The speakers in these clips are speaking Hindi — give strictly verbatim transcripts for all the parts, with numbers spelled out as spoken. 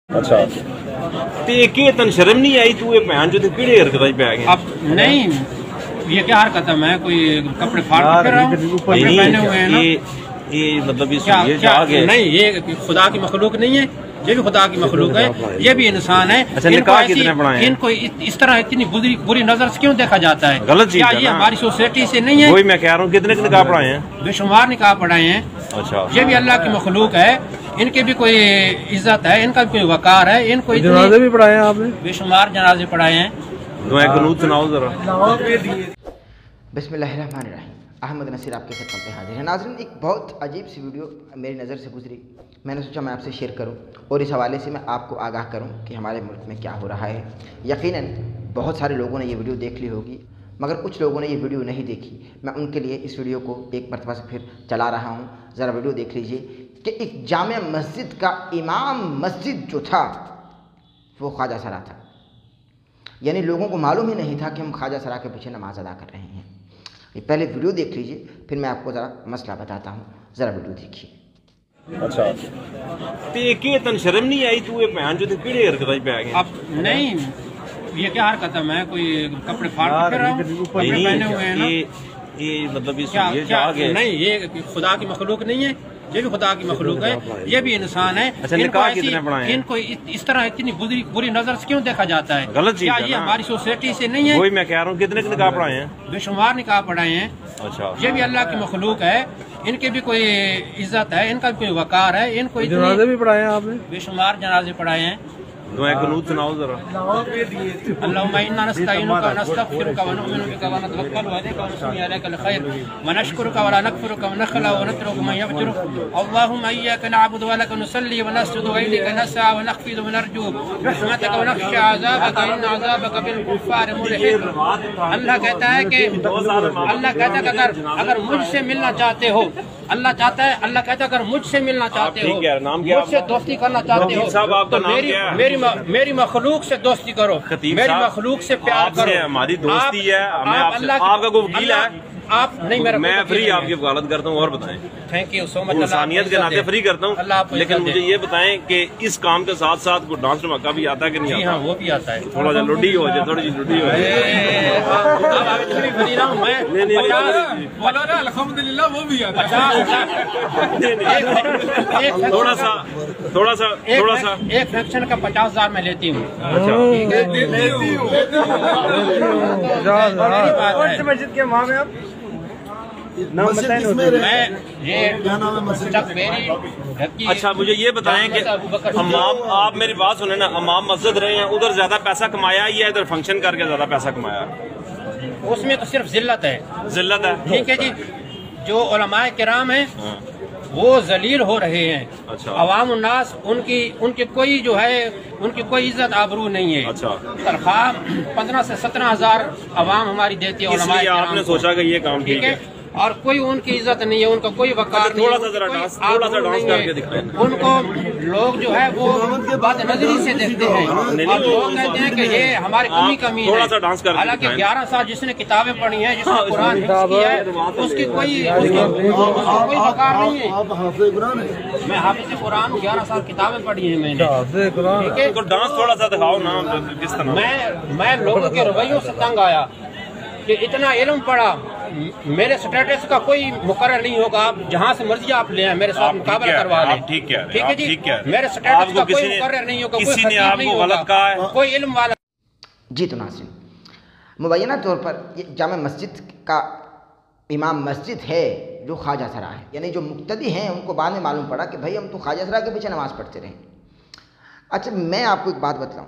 अच्छा ते के तन शर्म नहीं आई तू ये भैन जो किड़े हरकत पे आ गया? अब नहीं, ये क्या हरकत है? मैं कोई कपड़े फाड़ के रहा हूँ? कपड़े पहने हुए हैं ना। ये ये मतलब इस क्या, ये क्या, गए। नहीं, ये खुदा की मखलूक नहीं है, ये भी खुदा की मखलूक है, ये भी इंसान है। अच्छा, निकाह कितने पढ़ाए हैं? इनको इस तरह इतनी बुरी बुरी नजर से क्यों देखा जाता है? गलत चीज क्या है ये ना? हमारी सोसाइटी से नहीं है? वही मैं कह रहा हूँ, कितने निकाह पढ़ाए हैं? बेशुमार निकाह पढ़ाए हैं। अच्छा, ये भी अल्लाह की मखलूक है, इनकी भी कोई इज्जत है, इनका भी कोई वकार है। इनको जनाजे भी पढ़ाए हैं आपने? बेशुमार जनाजे पढ़ाए हैं। दुआ कुनूत सुनाओ जरा। बिस्मिल्लाहिर्रहमानिर्रहीम। अहमद नसीर आपके खिदमत में हाजिर है। नाज़रीन, एक बहुत अजीब सी वीडियो मेरी नज़र से गुजरी, मैंने सोचा मैं आपसे शेयर करूं और इस हवाले से मैं आपको आगाह करूं कि हमारे मुल्क में क्या हो रहा है। यकीनन बहुत सारे लोगों ने ये वीडियो देख ली होगी, मगर कुछ लोगों ने ये वीडियो नहीं देखी। मैं उनके लिए इस वीडियो को एक मरतबा से फिर चला रहा हूँ, ज़रा वीडियो देख लीजिए कि एक जामिया मस्जिद का इमाम मस्जिद जो था वो ख्वाजा सरा था। यानी लोगों को मालूम ही नहीं था कि हम ख्वाजा सरा के पीछे नमाज अदा कर रहे हैं। ये पहले वीडियो देख लीजिए, फिर मैं आपको ज़रा मसला बताता हूँ। ज़रा वीडियो देखिए। अच्छा ते के तन शर्म नहीं आई तू ये भैन जो किड़े हरकत पे आ गया? अब नहीं, ये क्या हरकत है? मैं कोई कपड़े फाड़ के रहा हूँ? कपड़े पहने हुए हैं ना। ये ये मतलब इस क्या, ये क्या, गए। नहीं, ये खुदा की मखलूक नहीं है, ये भी खुदा की मखलूक है, ये भी इंसान है। अच्छा, निकाह कितने पढ़ाए हैं? इनको इस तरह इतनी बुरी बुरी नजर से क्यों देखा जाता है? गलत चीज क्या है ये ना? हमारी सोसाइटी से नहीं है? वही मैं कह रहा हूँ, कितने निकाह पढ़ाए हैं? बेशुमार निकाह पढ़ाए हैं। अच्छा, ये भी अल्लाह की मखलूक है, इनकी भी कोई इज्जत है, इनका भी कोई वकार है। इनको जनाजे भी पढ़ाए हैं आपने? बेशुमार जनाजे पढ़ाए हैं। दुआ कुनूत सुनाओ जरा। अल्लाहुम्मा इन्ना नस्तईनुका नस्तगफिरुका व नु'मिनु बिका व नतवक्कलु अलैका व नुसल्ली अलैका अल-खैर व नशकुरुका व ला नकफुरुका व नखला व नतरुकु मन यफजुरुक। अल्लाहुम्मा इय्याका नअबुदु व लका नुसल्ली व नस्जुदु व इलैका नसअ व नखफिदु व नरजू रहमतका व नख्शा अज़ाबका इन्ना अज़ाबका बिल कुफ्फार मुलहिक। अल्लाह कहता है कि अल्लाह कहता है कि अगर अगर मुझसे मिलना चाहते हो, अल्लाह चाहता है अल्लाह कहता है अगर मुझसे मिलना चाहते हो, मुझसे दोस्ती करना चाहते हो, तो मेरी मेरी मेरी मखलूक से दोस्ती करो, मेरी मखलूक से प्यार करो। हमारी दोस्ती है, हमें आपसे आपका कोई वकील है? आप नहीं, मेरा मैं फ्री आपकी वकालत करता हूँ। और बताएं। Thank you so much. इंसानियत के नाते फ्री करता हूँ, लेकिन मुझे ये बताएं कि इस काम के साथ साथ कोई डांस धमाका भी आता है कि नहीं आता? हाँ, वो भी आता है। थोड़ा सा लुडी हो जाए, थोड़ी सी लुडी हो जाए। अल्हम्दुलिल्लाह वो भी आता है। थोड़ा सा थोड़ा सा थोड़ा सा एक फ्रैक्शन का पचास हजार मैं लेती हूँ। मस्जिद के इमाम हैं आप? मैं ये क्या नाम है मस्जिद? अच्छा, मुझे ये बताएं कि हमाम, आप मेरी बात सुने ना, हमाम मस्जिद रहे हैं, उधर ज्यादा पैसा कमाया या इधर फंक्शन करके ज्यादा पैसा कमाया? उसमें तो सिर्फ जिल्लत है। जिल्लत है, ठीक है जी। जो उलमाए किराम हैं वो जलील हो रहे हैं। अच्छा। अवाम उन्नास उनकी उनकी कोई जो है उनकी कोई इज्जत आबरू नहीं है। अच्छा। तनख्वाह पंद्रह से सत्रह हजार अवाम हमारी देती है उलमाए इसलिए किराम आपने को। सोचा कि ये काम ठीक है, और कोई उनकी इज्जत नहीं है, उनका कोई वकार नहीं है। थोड़ा सा जरा डांस थोड़ा सा डांस करके दिखाएं। उनको लोग जो है वो बदनजरी से देखते हैं और लोग कहते हैं कि ये हमारी कमी कमी है। थोड़ा सा डांस करके हालांकि दिखाएं। ग्यारह साल जिसने किताबें पढ़ी हैं, जिसने कुरान हिफ्ज़ किया है, उसकी कोई कोई वकार नहीं है। मैं हाफिज़ कुरान ग्यारह साल किताबें पढ़ी हैं मैंने। ठीक है, तो डांस थोड़ा सा दिखाओ ना, किस तरह? मैं मैं लोगों के रवैयों से तंग आया कि इतना इल्म पढ़ा, मेरे स्टेटस का कोई मुकर्रर नहीं होगा। आप जहाँ से मर्जी आप ले आए, मेरे साथ मुकाबला करवा लें। ठीक है, ठीक है जी। मेरे स्टेटस का कोई मुकर्रर नहीं होगा, किसी ने आपको गलत कहा है, कोई इल्म वाला। जी तो नाज़रीन, मुबैना तौर पर ये जामा मस्जिद का इमाम मस्जिद है जो ख्वाजा सरा है, यानी जो मुक्तदी हैं उनको बाद में मालूम पड़ा कि भाई हम तो ख्वाजा सरा के पीछे नमाज़ पढ़ते रहे। अच्छा, मैं आपको एक बात बतलाऊँ,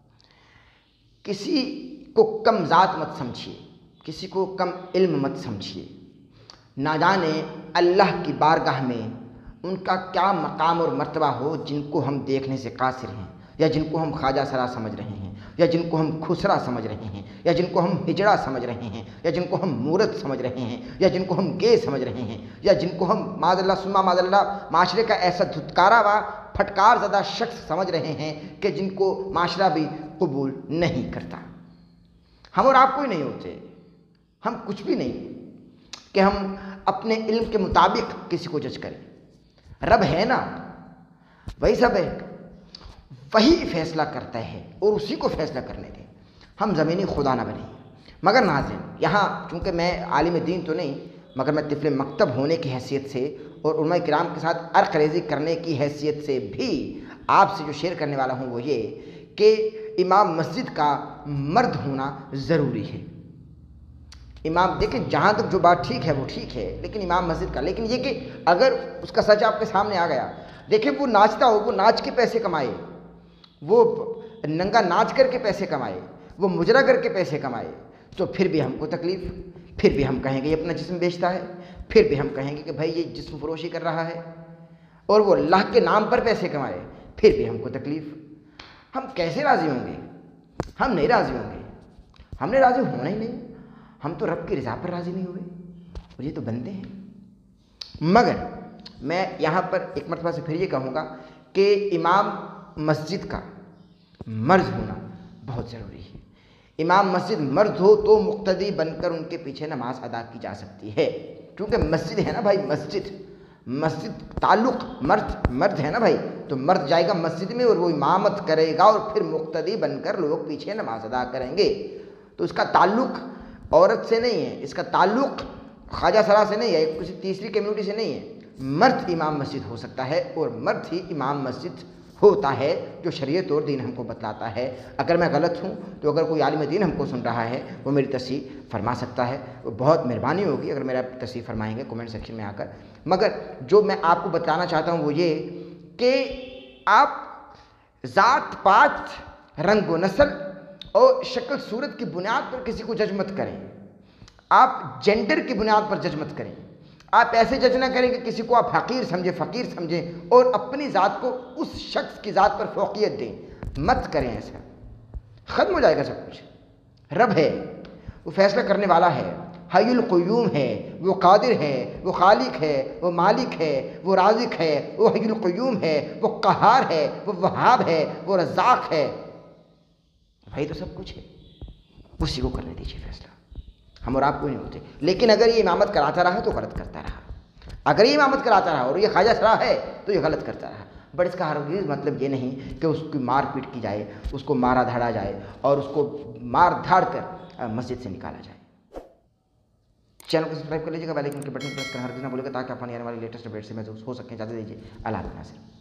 किसी को कम ज़ात मत समझिए, किसी को कम इल्म मत समझिए। ना जाने अल्लाह की बारगाह में उनका क्या मकाम और मर्तबा हो जिनको हम देखने से कासिर हैं, या जिनको हम ख्वाजा सरा समझ रहे हैं, या जिनको हम खुसरा समझ रहे हैं, या जिनको हम हिजड़ा समझ रहे हैं, या जिनको हम मूरत समझ रहे हैं, या जिनको हम गे समझ रहे हैं, या जिनको हम माज़ल्लाह सुम्मा माज़ल्लाह माशरे का ऐसा धुतकारा व फटकार ज़दा शख्स समझ रहे हैं कि जिनको माशरा भी कबूल नहीं करता। हम और आप कोई नहीं होते, हम कुछ भी नहीं कि हम अपने इल्म के मुताबिक किसी को जज करें। रब है ना, वही सब है, वही फैसला करता है और उसी को फैसला करने दें। हम ज़मीनी खुदा ना बने। मगर नाज़रीन, यहाँ चूँकि मैं आलिम दीन तो नहीं, मगर मैं तिफ़्ल मकतब होने की हैसियत से और उलमा किराम के साथ अर्क़रेज़ी करने की हैसियत से भी आपसे जो शेयर करने वाला हूँ वो ये कि इमाम मस्जिद का मर्द होना ज़रूरी है। इमाम देखिए, जहाँ तक जो बात ठीक है वो ठीक है, लेकिन इमाम मस्जिद का, लेकिन ये कि अगर उसका सच आपके सामने आ गया, देखिए वो नाचता हो, वो नाच के पैसे कमाए, वो नंगा नाच करके पैसे कमाए, वो मुजरा करके पैसे कमाए, तो फिर भी हमको तकलीफ़, फिर भी हम कहेंगे ये अपना जिस्म बेचता है, फिर भी हम कहेंगे कि भाई ये जिस्म फरोशी कर रहा है, और वो अल्लाह के नाम पर पैसे कमाए, फिर भी हमको तकलीफ़। हम कैसे राज़ी होंगे? हम नहीं राज़ी होंगे, हमने राज़ी होना ही नहीं। हम तो रब की रज़ा पर राज़ी नहीं हुए, और ये तो बनते हैं। मगर मैं यहाँ पर एक मरतबा से फिर ये कहूँगा कि इमाम मस्जिद का मर्द होना बहुत ज़रूरी है। इमाम मस्जिद मर्द हो तो मुक्तदी बनकर उनके पीछे नमाज अदा की जा सकती है, क्योंकि मस्जिद है ना भाई, मस्जिद मस्जिद ताल्लुक़ मर्द मर्द है ना भाई, तो मर्द जाएगा मस्जिद में और वो इमामत करेगा और फिर मुक्तदी बनकर लोग पीछे नमाज अदा करेंगे। तो इसका ताल्लुक़ औरत से नहीं है, इसका ताल्लुक़ ख्वाजा सरा से नहीं है, किसी तीसरी कम्युनिटी से नहीं है। मर्द इमाम मस्जिद हो सकता है और मर्द ही इमाम मस्जिद होता है, जो शरीयत और दीन हमको बतलाता है। अगर मैं गलत हूँ तो अगर कोई आलिम दीन हमको सुन रहा है वो मेरी तस्सीह फरमा सकता है, वो बहुत मेहरबानी होगी अगर मेरा तस्सीह फरमाएंगे कमेंट सेक्शन में आकर। मगर जो मैं आपको बताना चाहता हूँ वो ये कि आप ज़ात पात रंग व नस्ल और शक्ल सूरत की बुनियाद पर किसी को जज मत करें। आप जेंडर की बुनियाद पर जज मत करें। आप ऐसे जज ना करें कि किसी को आप हकीर समझें, फ़कीर समझें और अपनी ज़ात को उस शख्स की ज़ात पर फ़ौक़ियत दें। मत करें ऐसा, ख़त्म हो जाएगा सब कुछ। रब है, वो फ़ैसला करने वाला है, हय्युल क़य्यूम है, वो कादिर है, वो खालिक है, वो मालिक है, वो राज़िक है, वो हय्युल क़य्यूम है, वो क़हार है, वो वहाब है, वो रज़्ज़ाक़ है। भाई तो सब कुछ है, उसी को करने दीजिए फ़ैसला। हम और आप कोई नहीं होते। लेकिन अगर ये इमामत कराता रहा तो गलत करता रहा। अगर ये इमामत कराता रहा और ये ख्वाजा सरा है तो ये गलत करता रहा। बट इसका हरगिज़ मतलब ये नहीं कि उसकी मार पीट की जाए, उसको मारा धाड़ा जाए और उसको मार धाड़ कर मस्जिद से निकाला जाए। चैनल को सब्सक्राइब कर लीजिएगा, बेल आइकन के बटन प्रेस करना हरगिज़ ना भूलिएगा, ताकि आप आने वाली लेटेस्ट अपडेट से महसूस हो सकें। इजाज़त दीजिए, अल्लाह हाफ़िज़।